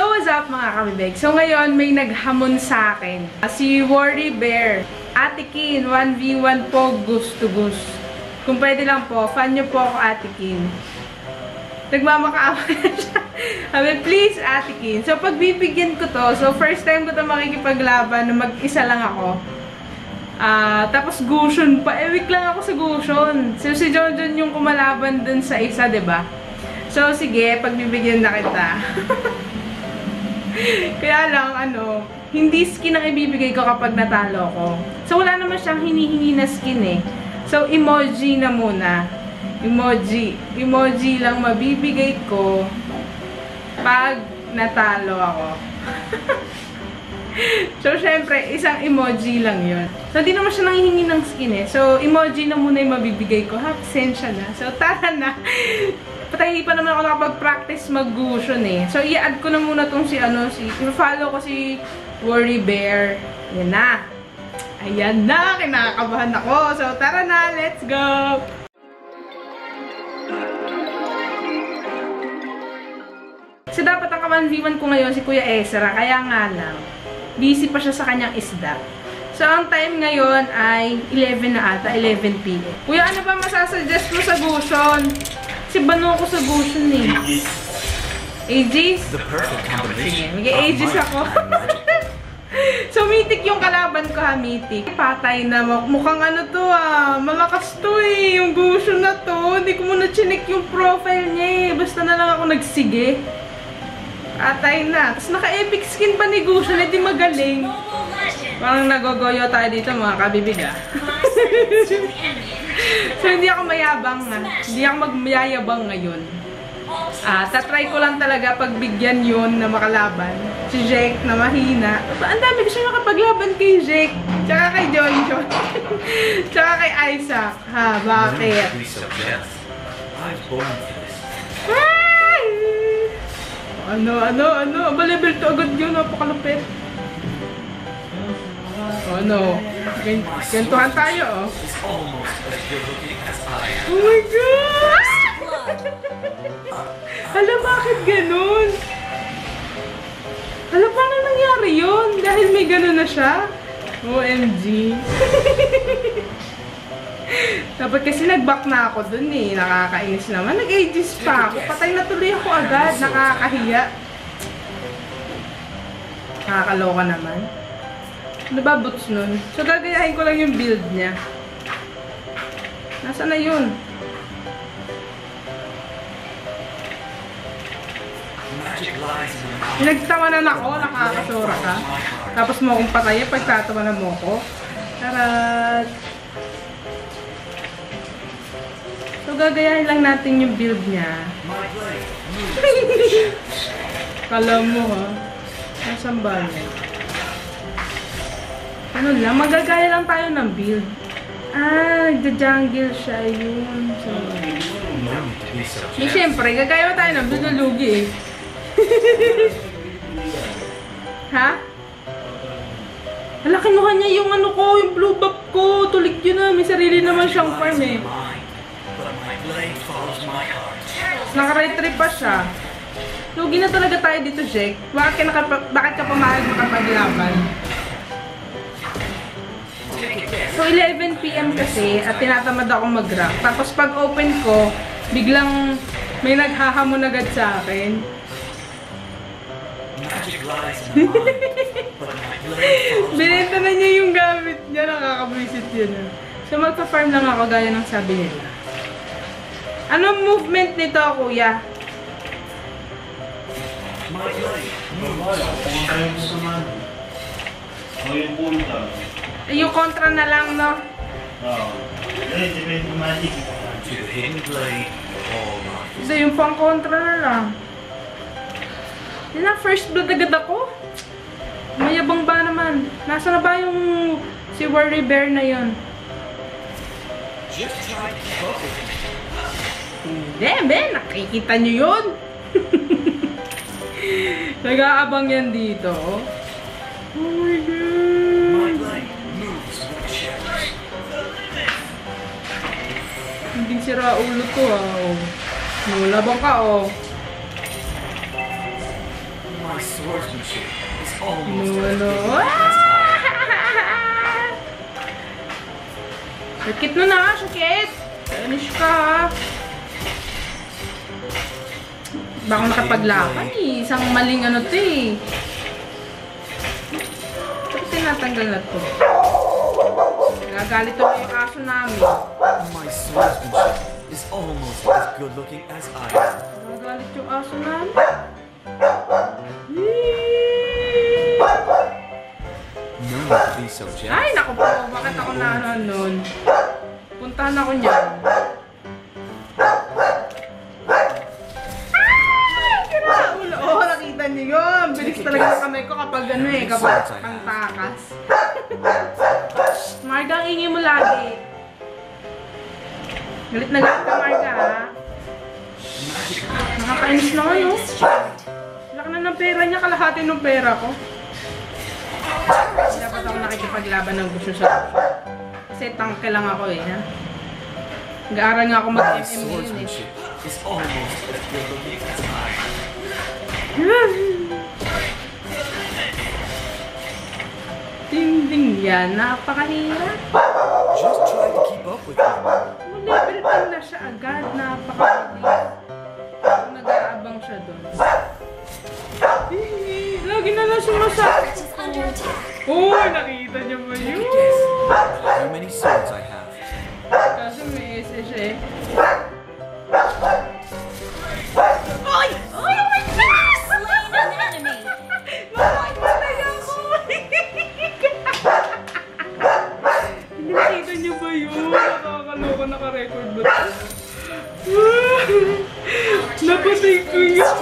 what's up mga kabibig? So ngayon may naghamon sa akin. Si Worry Bear. Atikin, 1v1 po, gusto. Kung pwede lang po, fan nyo po ako Atikin. Nagmamakaawa na siya. Sabi, please Atikin. So pagbibigyan ko to, so first time ko to makikipaglaban na mag-isa lang ako. Tapos Gusion pa. Weak lang ako sa Gusion. So si Jonjon yung kumalaban dun sa isa, diba? So sige, pagbibigyan na kita. Kaya lang, hindi skin ang ibibigay ko kapag natalo ko. So, wala naman siyang hinihingi na skin eh. So, emoji na muna. Emoji. Emoji lang mabibigay ko pag natalo ako. So, syempre, isang emoji lang yun. So, hindi naman siya nanghihingi ng skin eh. So, emoji na muna yung mabibigay ko. Ha, pasensya na. So, tara na. Patay pa naman ako nakapag-practice mag-Gusion eh. So, i-add ko na muna tong i-follow ko si Worry Bear. Yan na. Ayan na. Kinakabahan ako. So, tara na. Let's go! So, dapat ang ka-1v1 ko ngayon si Kuya Ezra. Kaya nga lang, busy pa siya sa kanyang isda. So, ang time ngayon ay 11 na ata. 11 p.m. Kuya, ano ba masasuggest mo sa Gusion? Kasi bano ko sa Gusion eh. Aegis? Sige, mag-Aegis ako. So, mythic yung kalaban ko ha, mythic. Patay na. Mukhang to malakas to eh. Yung Gusion na to. Hindi ko muna chinik yung profile niya eh. Basta na lang ako nagsige. Patay na. Tapos naka-epic skin pa ni Gusion. Hindi magaling. Parang nagogoyo tayo dito mga kabibig ah. So, hindi ako mayabang ha. Hindi ako magmayayabang ngayon. Tatry ko lang talaga pagbigyan yun na makalaban. Si Jake na mahina. Ang dami ko siya makapaglaban kay Jake. Tsaka kay Jonjon. Tsaka kay Isaac. Ha, bakit? Ay! Ano? Ba level 2 agad yun. Napakalupit. Gantuhan tayo, oh. Oh my God! Hala, bakit ganun? Hala, paano nangyari yun? Dahil may ganun na siya? OMG. Dapat kasi nag-back na ako dun eh. Nakakainis naman. Nag-ages pa ako. Patay na tuloy ako agad. Nakakahiya. Nakakaloka naman. Ano ba boots nun? So, gagayahin ko lang yung build niya. Nasaan na yun? Nagtawanan ako, nakakasura ka. Tapos mo akong patayin, pagtatawanan mo ako. Tarat! So, gagayahin lang natin yung build niya. Kala mo ha? Nasaan ba niya? Ano lang, magagaya lang tayo ng build. Nagda-jungle siya yun. So, siyempre, gagaya tayo ng build na lugi eh. Ha? Hala, kinuha niya yung yung blue buff ko. Tulig yun na, may sarili naman siyang farm eh. Naka-retry pa siya. Lugi na talaga tayo dito, Jake. Bakit ka pamahal makapaglaban? So, 11 PM kasi at tinatamad ako mag-rank. Tapos pag open ko, biglang may naghahamon agad sa akin. Binenta na niya yung gamit niya. Nakakabwisit yun. So, magpa-farm lang ako gaya ng sabi nila. Anong movement nito, kuya? Yung kontra na lang, no? So, yung pang kontra na lang. Yun na, first blood agad ako. Mayabang ba naman? Nasa na ba yung si Worry Bear na yun? Hindi, nakikita nyo yun. Nag-aabang yan dito. Oh my God. Hindi sira ulo to, oh. Nulabang ka, oh. My swordsmanship is almost as No. good as I. Sakit mo na, sakit. Finish ka. Ba ako nakapaglaban eh. Isang maling ano to eh. Tapos tinatanggal na to. Nagagalit to yung aso namin. My swordsmanship is almost as good looking as I am. Nagagalit yung aso namin. No need to be so jealous. Ay, naku po. Bakit ako na ano nun? Puntahan ako niyan. Oo, nakita niyo yun. Bilis talaga ng kamay ko kapag ano eh, kapag ang takas. Marga, ang ingay mo lagi. Galit na galit ka, Marga, ha? Nakakainis na ano? Laki na ng pera niya, kalahati ng pera ko. Dapat ako nakikipaglaban ng gusto sa gusto. Kasi tangke lang ako eh, ha? Nag-aaral nga ako My mag-MM yun eh. swordsmanship is almost as good looking as I am. Ding-ding yan, napakahirap. Just try to keep up with me. Level 10 na siya agad, napakabilis. Nag-aabang siya doon. Lagi na lang sumasabi. Oh, nakita niyo ba yun? Guess how many swords I have. Kaso may SS eh. Ay! Ay! Oh my God! Slain an enemy. Nakapatay ako! Nakita niyo ba yun? Nakakaloka, naka-record ba ito? Napatay ko yun!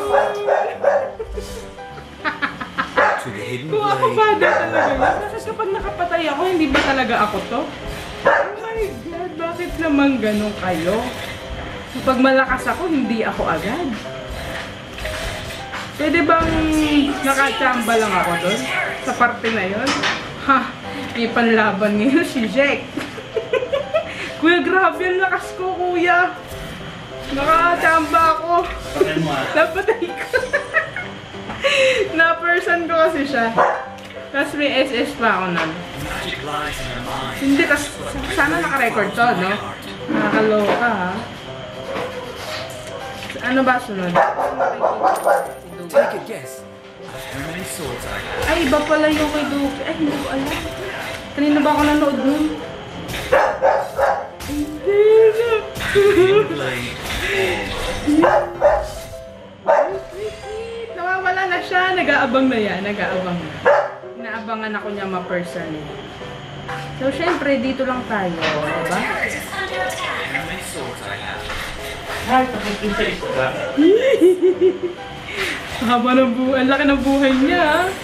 To the hidden Kung ako blade. bada talaga yun. Kasi kapag nakapatay ako, hindi ba talaga ako to? Oh my God, bakit naman ganun kayo? Kapag malakas ako, hindi ako agad. Pwede bang nakachamba lang ako doon? Sa parte na yun? Ha, may panlaban ngayon si Jack. Kuya, grabe ang lakas ko, kuya. Nakachamba ako. Napatay ko. Na-person ko kasi siya. Tapos may SS pa ako nun. Magic lies in the mind. Hindi, kasi sana naka-record to, no? Nakakaloka, ha? Ano ba sunod? Take a guess at how many swords I have. Ay, iba pala yung kay Duke. Ay, hindi ko alam. Kanina ba ako nanood nun? Hindi na. Hidden blade. Nawawala na siya. Nag-aabang na yan. Nag-aabang na. Inaabangan ako niya ma-person eh. So, syempre, dito lang tayo. Diba? How many swords I have. Haba ng buhay. Ang laki ng buhay niya.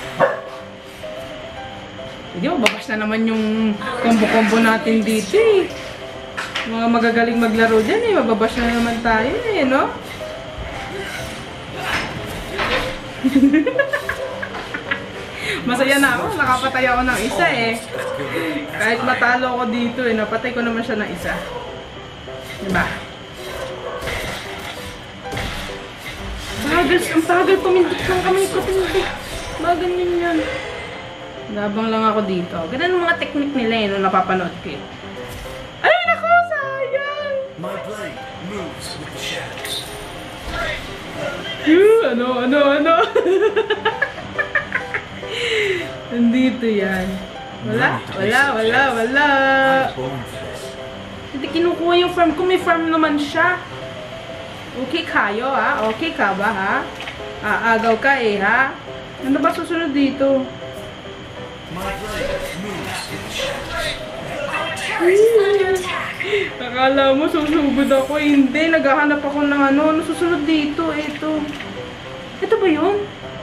Hindi mo, babas na naman yung combo-combo natin dito eh. Mga magagaling maglaro dyan eh. Mababas na naman tayo eh, no? Masaya na ako. Nakapatay ako ng isa eh. Kahit matalo ako dito eh. Napatay ko naman siya ng isa. Diba? Bagal, ang bagal pumindot ng kamay ko. Bagal yun yan. Labang lang ako dito. Ganun ang mga technique nila eh, nung napapanood ko eh. Ay, naku! Sayang! My blade moves with the shadows. Ano? Nandito yan. Wala. I'm born for this. Hindi kinukuha yung farm ko. May farm naman siya. Okay kayo ha? Okay ka ba ha? Aagaw ka eh ha? Ano ba susunod dito? My blade moves with the shadows. Akala mo susugod ako. Hindi. Naghahanap ako ng ano. Ano susunod dito? Ito. Ito ba yun?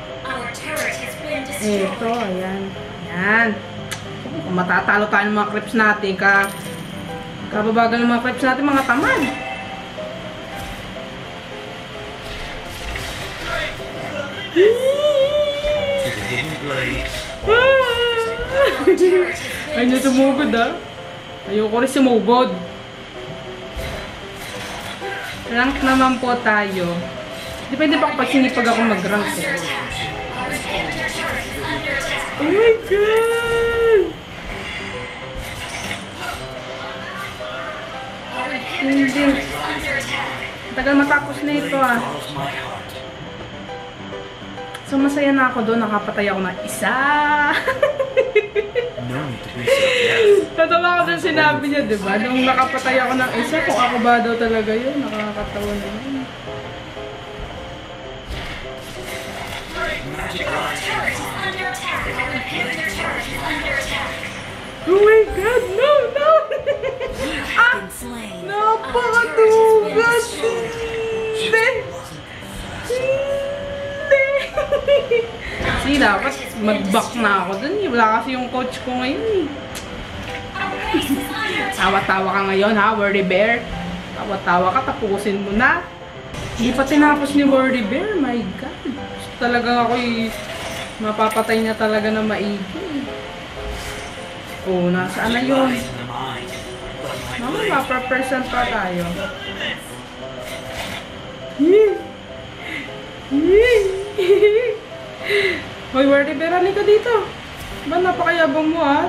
Ito. Ayan. Ayan. Kung matatalo tayo ng mga creeps natin. Kababagal ng mga creeps natin. Mga tamad. To the hidden blade. Ay, na sumugod ah. Ayoko rin sumugod. Rank naman po tayo. Depende pa kapag sinipag ako mag-rank eh. Oh my God! Hindi. Tagal matapos na ito ah. So masaya na ako doon, nakapatay ako ng isa. Natawa ko doon sinabi niya, diba? Nung nakapatay ako ng isa, kung ako ba daw talaga yun, nakakatawa na yun. Oh my God, no, no! Ah! Napakatugas! Hindi! Kasi dapat mag-back na ako dun. Wala kasi yung coach ko ngayon eh. Tawa-tawa ka ngayon ha, Wordy Bear. Tawa-tawa ka, tapusin mo na. Hindi pa tinapos ni Wordy Bear. My God. Talagang ako'y mapapatay niya talaga na maigi. Oh, nasaan na yun? Mama, mapa-present pa tayo. Hoy, Wordy Bear, halika dito. Ba, napakayabang mo, ha?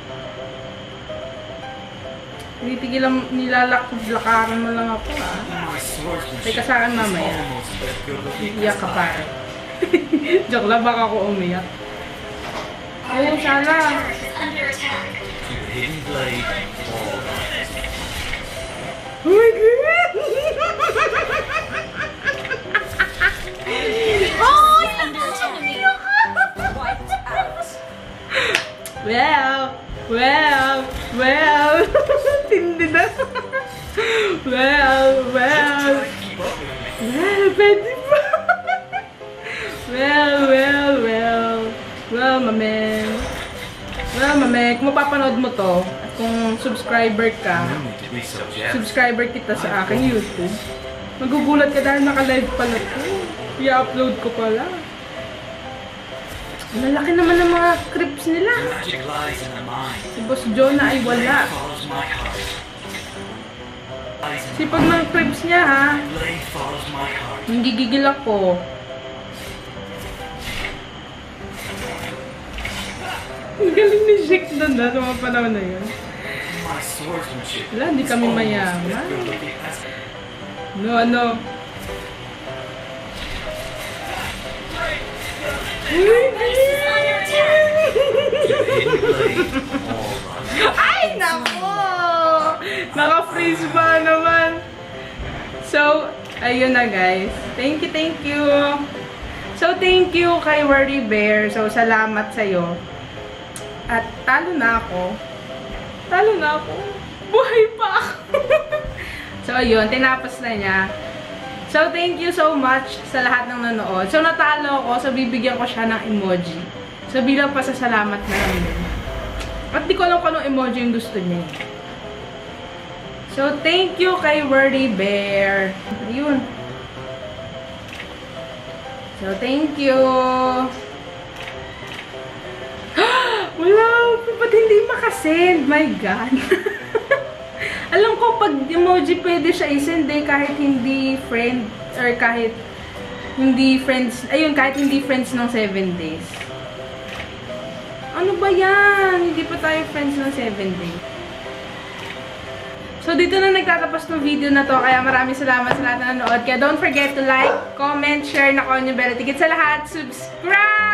Tinitigil nilalakaran mo lang ako, ha? Teka sa akin mamaya. Iiyak ka pa. Joke lang, baka ako umiyak. Oh, sana. Oh my God! Well, tindi na. Well, pwede ba? Well, mame, kung mapapanood mo to, at kung subscriber ka, subscriber kita sa aking YouTube, magugulat ka dahil naka-live pala to. I-upload ko pala. Malaki naman ng mga clips nila. Si Boss Jonah ay wala. Sipag ng clips niya ha. Nanggigigil ako. Ang galing ni Shake doon na sa mga panahon na yun. Wala, hindi kami mayaman. No. Ay, nako! Naka-freeze ba naman? So, ayun na guys. Thank you. So, thank you kay Wordy Bear. So, salamat sa'yo. At talo na ako. Buhay pa ako. So, ayun. Tinapos na niya. So, thank you so much sa lahat ng nanood. So, natalo ako. So, bibigyan ko siya ng emoji. So, bilang pasasalamat na lang yun. At di ko alam kung anong emoji yung gusto niya. So, thank you kay Wordy Bear. Ayun. So, thank you. Wala. Ba't hindi makasend? My God. Alam ko, pag emoji pwede siya isend eh, kahit hindi friend, or kahit hindi friends, ayun, kahit hindi friends ng 7 days. Ano ba yan? Hindi pa tayo friends ng 7 days. So, dito na nagtatapos ng video na to, kaya maraming salamat sa lahat na nanood. Kaya don't forget to like, comment, share, na-on yung bell. Tigit sa lahat, subscribe!